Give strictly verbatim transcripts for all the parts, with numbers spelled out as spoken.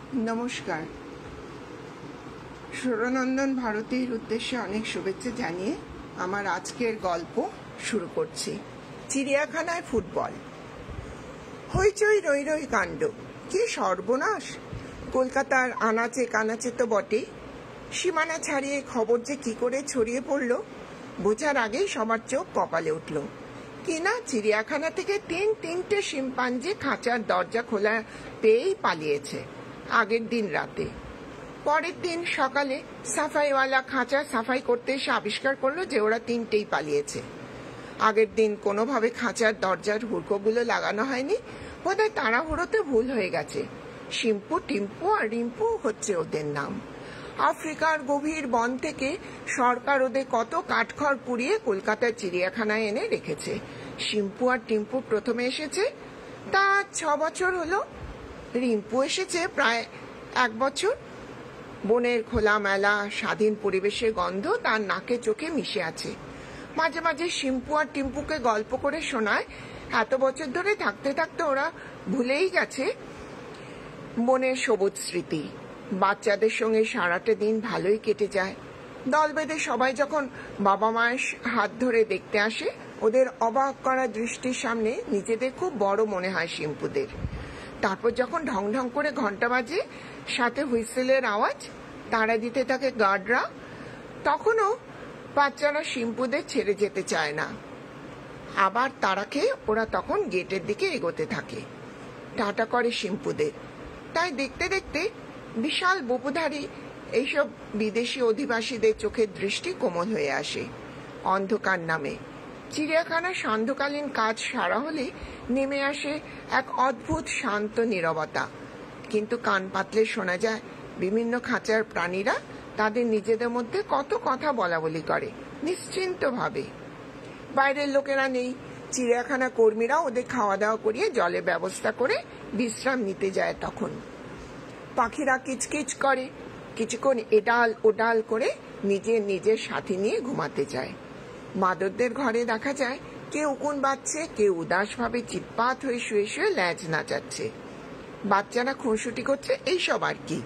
नमस्कार। সুরনন্দন ভারতীর উদ্দেশ্যে অনেক শুভেচ্ছা জানিয়ে আমার আজকের গল্প শুরু করছি। চিড়িয়াখানায় ফুটবল, হইচই রই রই কাণ্ড, কি সর্বনাশ! কলকাতার আনাচে কানাচে তো বটে, সীমানা ছাড়িয়ে খবর যে কি করে ছড়িয়ে পড়ল বোঝার আগেই সবার চোখ কপালে উঠল। কিনা চিড়িয়াখানা থেকে তিন তিনটে শিম্পাঞ্জি খাঁচার দরজা খোলা পেয়েই পালিয়েছে আগের দিন রাতে। পরের দিন সকালে সাফাইওয়ালা খাঁচা সাফাই করতে এসে আবিষ্কার করলো যে ওরা তিনটেই পালিয়েছে। আগের দিন কোনোভাবে খাঁচার দরজার হুড়কোগুলো লাগানো হয়নি, বোধহয় তাড়াহুড়োতে ভুল হয়ে গেছে। শিম্পু, টিম্পু আর রিম্পু হচ্ছে ওদের নাম। আফ্রিকার গভীর বন থেকে সরকার ওদের কত কাঠখড় পুড়িয়ে কলকাতার চিড়িয়াখানায় এনে রেখেছে। শিম্পু আর টিম্পু প্রথমে এসেছে, তা ছ বছর হলো। রিম্পু এসেছে প্রায় এক বছর। বনের খোলা মেলা স্বাধীন পরিবেশের গন্ধ তার নাকে চোখে মিশে আছে। মাঝে মাঝে শিম্পু আর টিম্পুকে গল্প করে শোনায় এত বছর ধরে থাকতে থাকতে ওরা ভুলেই গেছে বনের সবুজ স্মৃতি। বাচ্চাদের সঙ্গে সারাটা দিন ভালোই কেটে যায়। দল বেঁধে সবাই যখন বাবা মায়ের হাত ধরে দেখতে আসে, ওদের অবাক করা দৃষ্টির সামনে নিজেদের খুব বড় মনে হয় শিম্পুদের। তারপর যখন ঢং ঢং করে ঘন্টা বাজে, সাথে হুইসেলের আওয়াজ, তাড়া দিতে থাকে গার্ডরা, তখনও বাচ্চারা শিম্পুদের ছেড়ে যেতে চায় না। আবার তাড়া খেয়ে ওরা তখন গেটের দিকে এগোতে থাকে, টাটা করে শিম্পুদের। তাই দেখতে দেখতে বিশাল বপুধারী এইসব বিদেশি অধিবাসীদের চোখের দৃষ্টি কোমল হয়ে আসে। অন্ধকার নামে চিড়িয়াখানা সান্ধ্যকালীন কাজ সারা হলে নেমে আসে এক অদ্ভুত শান্ত নীরবতা। কিন্তু কান পাতলে শোনা যায় বিভিন্ন খাঁচার প্রাণীরা তাদের নিজেদের মধ্যে কত কথা বলা বলি করে নিশ্চিন্ত ভাবে। বাইরের লোকেরা নেই, চিড়িয়াখানা কর্মীরা ওদের খাওয়া দাওয়া করিয়ে জলের ব্যবস্থা করে বিশ্রাম নিতে যায়। তখন পাখিরা কিচকিচ করে, কিছুক্ষণ এডাল ওডাল করে নিজের নিজের সাথী নিয়ে ঘুমাতে যায়। মাদরদের ঘরে দেখা যায় কেউ উকুন বাজছে, কেউ উদাস ভাবে চিৎপাত হয়ে শুয়ে শুয়ে ল্যাজ নাচাচ্ছে, বাচ্চারা খুনসুটি করছে, এইসব আর কি।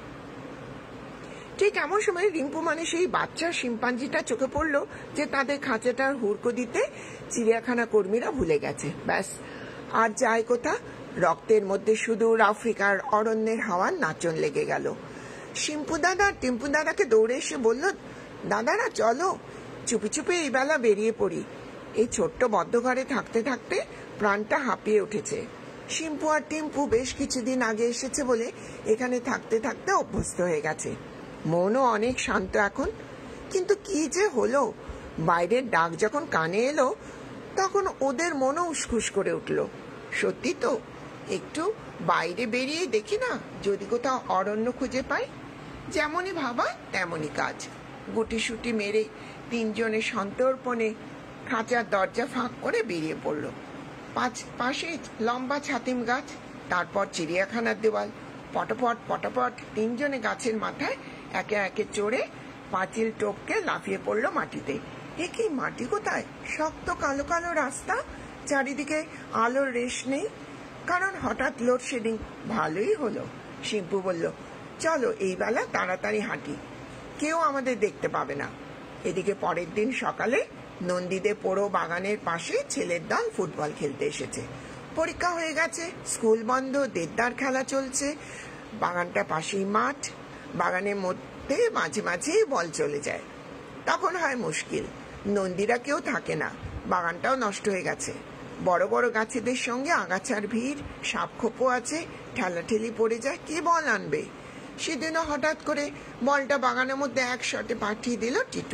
ঠিক এমন সময় রিম্পু মানে সেই বাচ্চা শিম্পাঞ্জিটা চোখে পড়লো যে তাদের খাঁচাটার হুড়কো দিতে চিড়িয়াখানা কর্মীরা ভুলে গেছে। ব্যাস, আর যায় কোথা? রক্তের মধ্যে সুদূর আফ্রিকার অরণ্যের হাওয়ার নাচন লেগে গেল। শিম্পু দাদা টিম্পু দাদাকে দৌড়ে এসে বলল, দাদারা চলো, চুপি চুপি এই বেলা বেরিয়ে পড়ি। এই ছোট্ট বদ্ধ ঘরে থাকতে থাকতে প্রাণটা হাঁপিয়ে উঠেছে। শিম্পু আর টিম্পু বেশ কিছুদিন আগে এসেছে বলে এখানে থাকতে থাকতে অভ্যস্ত হয়ে গেছে। মনও অনেক শান্ত এখন। কিন্তু কি যে হলো, বাইরের ডাক যখন কানে এলো তখন ওদের মনও উসখুস করে উঠল। সত্যি তো, একটু বাইরে বেরিয়ে দেখি না, যদি কোথাও অরণ্য খুঁজে পাই। যেমনই ভাবা তেমনই কাজ। গুটি সুটি মেরে তিনজনে সন্তর্পণে খাঁচার দরজা ফাঁক করে বেরিয়ে পড়ল। পাশে লম্বা ছাতিম গাছ, তারপর চিড়িয়াখানার দেওয়াল। পটপট পটপট তিনজনে গাছের মাথায় একে একে চড়ে পাঁচিল টপকে লাফিয়ে পড়ল মাটিতে। এ কি মাটি কোথায়? শক্ত কালো কালো রাস্তা, চারিদিকে আলোর রেশ নেই, কারণ হঠাৎ লোডশেডিং। ভালোই হলো, শিম্পু বলল, চলো এই বেলা তাড়াতাড়ি হাঁটি, কেউ আমাদের দেখতে পাবে না। এদিকে পরের দিন সকালে নন্দীদের পোড়ো বাগানের পাশে ছেলের দল ফুটবল খেলতে এসেছে। পরীক্ষা হয়ে গেছে, স্কুল বন্ধ, দেড়দার খেলা চলছে। বাগানটা পাশেই মাঠ, বাগানের মধ্যে মাঝে মাঝে বল চলে যায়। তখন হয় মুশকিল, নন্দীরা কেউ থাকে না, বাগানটাও নষ্ট হয়ে গেছে। বড় বড় গাছেদের সঙ্গে আগাছার ভিড়, সাপখোপও আছে, ঠেলাঠেলি পড়ে যায়, কে বল আনবে? সেদিনও হঠাৎ করে বলটা বাগানের মধ্যে এক শটে পাঠিয়ে দিল টিটু।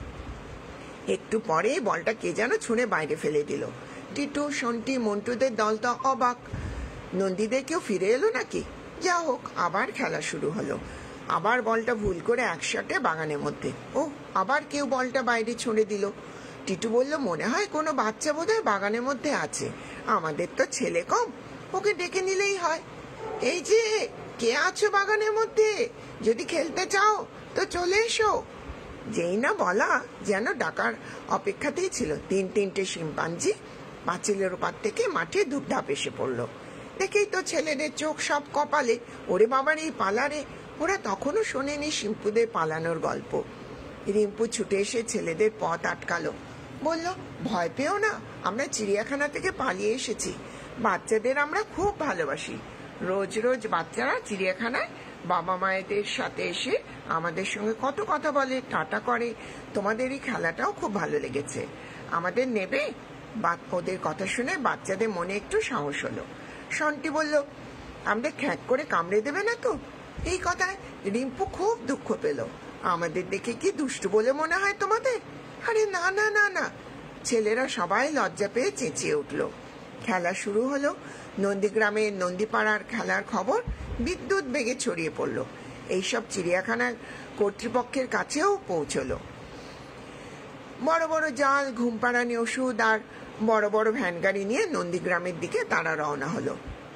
একটু পরে বলটা কে যেন ছুঁড়ে বাইরে ফেলে দিল। টিটু, সন্টি, মন্টুদের দল তো অবাক, নন্দীদের কেউ ফিরে এলো নাকি? যা হোক, আবার খেলা শুরু হলো। আবার বলটা ভুল করে এক শটে বাগানের মধ্যে। ও, আবার কেউ বলটা বাইরে ছুঁড়ে দিল। টিটু বলল, মনে হয় কোনো বাচ্চা বোধহয় বাগানের মধ্যে আছে, আমাদের তো ছেলে কম, ওকে ডেকে নিলেই হয়। এই যে, কে আছো বাগানের মধ্যে? যদি খেলতে চাও তো চলে এসো। যেই না বলা, যেন ডাকার অপেক্ষাতেই ছিল তিন তিনটে শিম্পাঞ্জি পাঁচিলের ওপার থেকে মাঠে ধূপধাপ এসে পড়ল। দেখেই তো ছেলেদের চোখ সব কপালে, ওরে বাবার এই পালারে। ওরা তখনও শোনেনি শিম্পুদের পালানোর গল্প। রিম্পু ছুটে এসে ছেলেদের পথ আটকালো, বলল, ভয় পেও না, আমরা চিড়িয়াখানা থেকে পালিয়ে এসেছি। বাচ্চাদের আমরা খুব ভালোবাসি। রোজ রোজ বাচ্চারা চিড়িয়াখানায় বাবা মায়েদের সাথে এসে আমাদের সঙ্গে কত কথা বলে, টাটা করে। তোমাদের এই খেলাটাও খুব ভালো লেগেছে, আমাদের নেবে? ওদের কথা শুনে বাচ্চাদের মনে একটু সাহস হলো। শন্টি বলল, আমাদের খ্যাক করে কামড়ে দেবে না তো? এই কথায় রিম্পু খুব দুঃখ পেল। আমাদের দেখে কি দুষ্টু বলে মনে হয় তোমাদের? আরে না না না না। ছেলেরা সবাই লজ্জা পেয়ে চেঁচিয়ে উঠল। খেলা শুরু হলো। নন্দীগ্রামের নন্দীপাড়ার খেলার খবর বিদ্যুৎ বেগে ছড়িয়ে পড়ল। এইসব চিড়িয়াখানার কর্তৃপক্ষের কাছেও পৌঁছলো। বড় বড় জাল, ঘুম পাড়ানি ওষুধ আর বড় বড় ভ্যান গাড়ি নিয়ে নন্দীগ্রামের দিকে তারা রওনা হলো।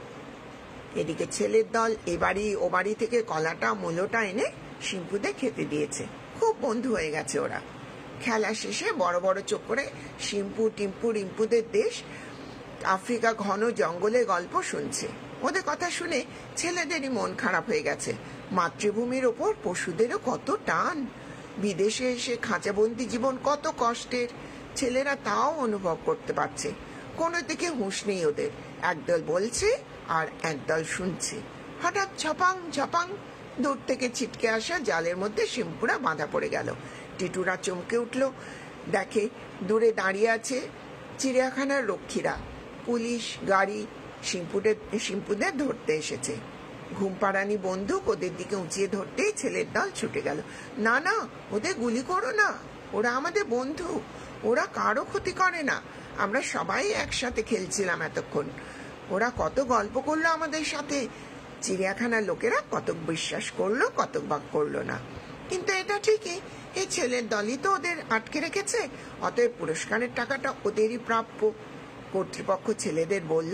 এদিকে ছেলের দল এ বাড়ি ও বাড়ি থেকে কলাটা মূলোটা এনে শিম্পুদের খেতে দিয়েছে। খুব বন্ধু হয়ে গেছে ওরা। খেলা শেষে বড় বড় চোখ করে শিম্পু টিম্পু রিম্পুদের দেশ আফ্রিকা ঘন জঙ্গলে গল্প শুনছে। ওদের কথা শুনে ছেলেদেরই মন খারাপ হয়ে গেছে। মাতৃভূমির ওপর পশুদেরও কত টান। বিদেশে এসে খাঁচাবন্দি জীবন কত কষ্টের, ছেলেরা তাও অনুভব করতে পারছে। কোনো দিকে হুঁশ নেই ওদের। একদল বলছে আর একদল শুনছে। হঠাৎ ছপাং ছপাং দূর থেকে ছিটকে আসা জালের মধ্যে শিম্পুরা বাঁধা পড়ে গেল। টিটুরা চমকে উঠল, দেখে দূরে দাঁড়িয়ে আছে চিড়িয়াখানার রক্ষীরা। পুলিশ গাড়ি শিম্পুদের শিম্পুদের ধরতে এসেছে। ঘুম পাড়ানি বন্দুক ওদের দিকে উঁচিয়ে ধরতেই ছেলের দল ছুটে গেল। না না, ওদের গুলি করো না, ওরা আমাদের বন্ধু, ওরা কারো ক্ষতি করে না। আমরা সবাই একসাথে খেলছিলাম এতক্ষণ। ওরা কত গল্প করলো আমাদের সাথে। চিড়িয়াখানার লোকেরা কতক বিশ্বাস করলো, কতক বা করলো না। কিন্তু এটা ঠিকই, এই ছেলের দলই তো ওদের আটকে রেখেছে, অতএব পুরস্কারের টাকাটা ওদেরই প্রাপ্য। কর্তৃপক্ষ ছেলেদের বলল,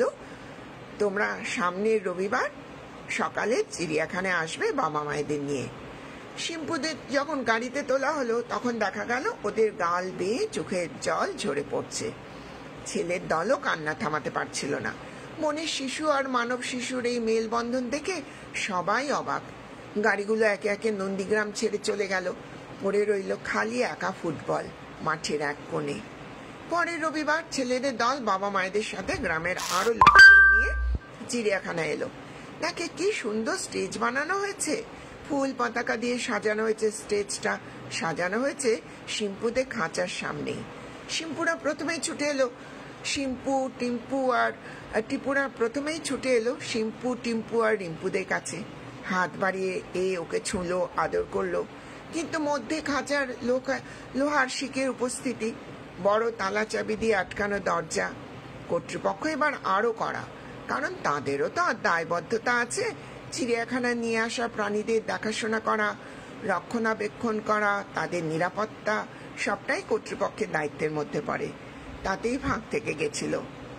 তোমরা সামনের রবিবার সকালে চিড়িয়াখানায় আসবে বাবা মায়েদের নিয়ে। শিম্পুদের যখন গাড়িতে তোলা হলো তখন দেখা গেল ওদের গাল বেয়ে চোখের জল ঝরে পড়ছে। ছেলের দলও কান্না থামাতে পারছিল না। মনের শিশু আর মানব শিশুর এই মেলবন্ধন দেখে সবাই অবাক। গাড়িগুলো একে একে নন্দীগ্রাম ছেড়ে চলে গেল। পড়ে রইল খালি একা ফুটবল মাঠের এক কোণে। পরের রবিবার ছেলেদের দল বাবা মায়েদের সাথে গ্রামের আরো লোকজন নিয়ে চিড়িয়াখানা এলো। দেখে কি সুন্দর স্টেজ বানানো হয়েছে, ফুল পতাকা দিয়ে সাজানো হয়েছে। স্টেজটা সাজানো হয়েছে শিম্পুদের খাঁচার সামনেই। শিম্পুরা প্রথমেই ছুটে এলো শিম্পু টিম্পু আর টিপুরা প্রথমেই ছুটে এলো শিম্পু টিম্পু আর রিম্পুদের কাছে। হাত বাড়িয়ে এ ওকে ছুঁলো, আদর করলো। কিন্তু মধ্যে খাঁচার লোহার শিকের উপস্থিতি, বড় তালা চাবি দিয়ে আটকানো দরজা। কর্তৃপক্ষ এবার আরো কড়া, কারণ তাদেরও তো দায়বদ্ধতা আছে। চিড়িয়াখানা নিয়ে আসা প্রাণীদের দেখাশোনা করা, রক্ষণাবেক্ষণ করা, তাদের নিরাপত্তা সবটাই কর্তৃপক্ষের দায়িত্বের মধ্যে পড়ে। তাতেই ভাগ থেকে গেছিল।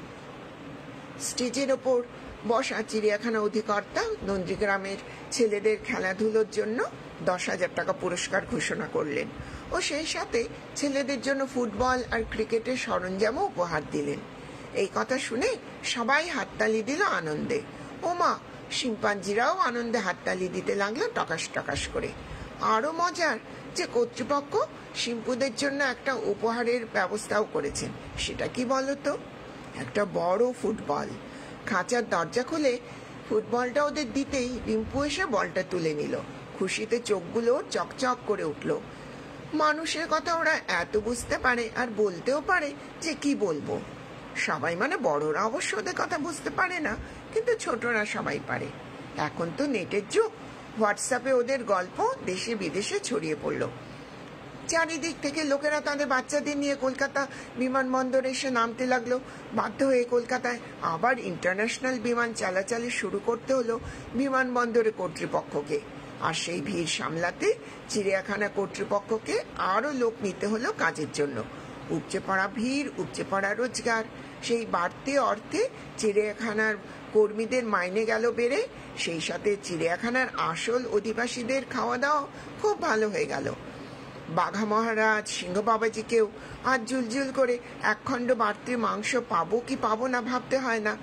স্টেজের ওপর বসা চিড়িয়াখানা অধিকর্তা নন্দীগ্রামের ছেলেদের খেলাধুলোর জন্য দশ হাজার টাকা পুরস্কার ঘোষণা করলেন ও সেই সাথে ছেলেদের জন্য ফুটবল আর ক্রিকেটের সরঞ্জামও উপহার দিলেন। এই কথা শুনে সবাই হাততালি দিল আনন্দে। ওমা, শিম্পাঞ্জিরাও আনন্দে হাততালি দিতে লাগলো টকাশ টকাশ করে। আরো মজার যে কর্তৃপক্ষ শিম্পুদের জন্য একটা উপহারের ব্যবস্থাও করেছেন। সেটা কি বলতো? একটা বড় ফুটবল। খাঁচার দরজা খুলে ফুটবলটা ওদের দিতেই রিম্পু এসে বলটা তুলে নিল। খুশিতে চোখগুলো চকচক করে উঠল। মানুষের কথা ওরা এত বুঝতে পারে আর বলতেও পারে যে কি বলবো। সবাই মানে বড়রা অবশ্য ওদের কথা বুঝতে পারে না, কিন্তু ছোটরা সবাই পারে। এখন তো নেটের যুগ, হোয়াটসঅ্যাপে ওদের গল্প দেশে বিদেশে ছড়িয়ে পড়লো। চারিদিক থেকে লোকেরা তাদের বাচ্চাদের নিয়ে কলকাতা বিমানবন্দরে এসে নামতে লাগলো। বাধ্য হয়ে কলকাতায় আবার ইন্টারন্যাশনাল বিমান চালাচালি শুরু করতে হলো বিমানবন্দরে কর্তৃপক্ষকে। আর সেই ভিড় সামলাতে চিড়িয়াখানা কর্তৃপক্ষকে আরো লোক নিতে হলো কাজের জন্য। উপচে পড়া ভিড়, উপচে পড়া রোজগার, সেই বাড়তি অর্থে চিড়িয়াখানার কর্মীদের মাইনে গেল বেড়ে। সেই সাথে চিড়িয়াখানার আসল অধিবাসীদের খাওয়া দাওয়া খুব ভালো হয়ে গেল। বাঘা মহারাজ, সিংহ বাবাজিকেও আজ জুলজুল করে একখণ্ড বাড়তি মাংস পাবো কি পাবো না ভাবতে হয় না।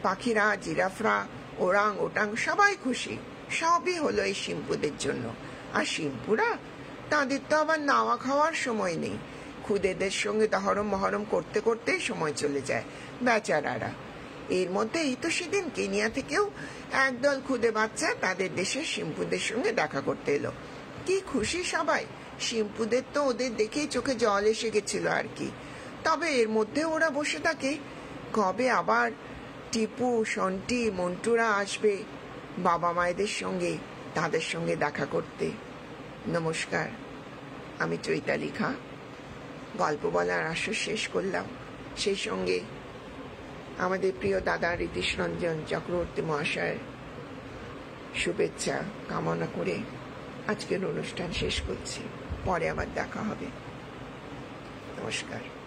পাখিরা, জিরাফরা, ওরাং ওটাং সবাই খুশি। সবই হলো এই শিম্পুদের জন্য। আর শিম্পুরা, তাদের তো আবার নাওয়া খাওয়ার সময় নেই। খুদেদের সঙ্গে দহরম মহরম করতে করতেই সময় চলে যায় বেচারারা। এর মধ্যেই তো সেদিন কেনিয়া থেকেও একদল খুদে বাচ্চা তাদের দেশের শিম্পুদের সঙ্গে দেখা করতে এলো। কি খুশি সবাই! শিম্পুদের তো ওদের দেখেই চোখে জল এসে গেছিল আর কি। তবে এর মধ্যে ওরা বসে থাকে কবে আবার টিপু, সন্টি, মন্টুরা আসবে বাবা মায়েদের সঙ্গে তাদের সঙ্গে দেখা করতে। নমস্কার, আমি চৈতালি খাঁ। গল্প বলার আসর শেষ করলাম। সেই সঙ্গে আমাদের প্রিয় দাদা ঋতীশ রঞ্জন চক্রবর্তী মহাশয়ের শুভেচ্ছা কামনা করে আজকের অনুষ্ঠান শেষ করছি। পরে আবার দেখা হবে। নমস্কার।